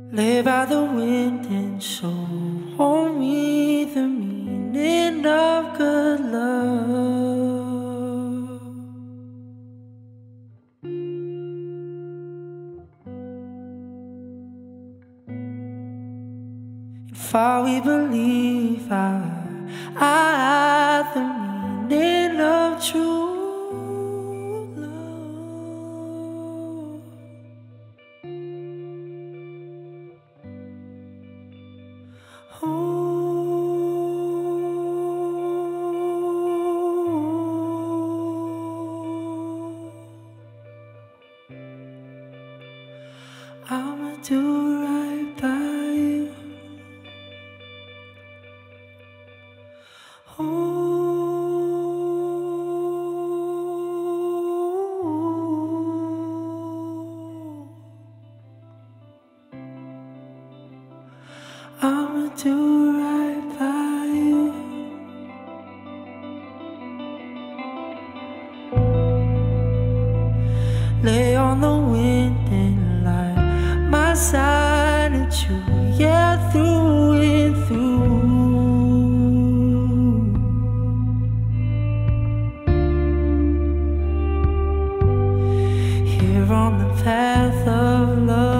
Lay by the wind and show me the meaning of good love. If all we believe are the meaning of true love. I'ma do right by you. I'ma do right by you. Lay on the wind and light my side at you, yeah, through and through. Here on the path of love.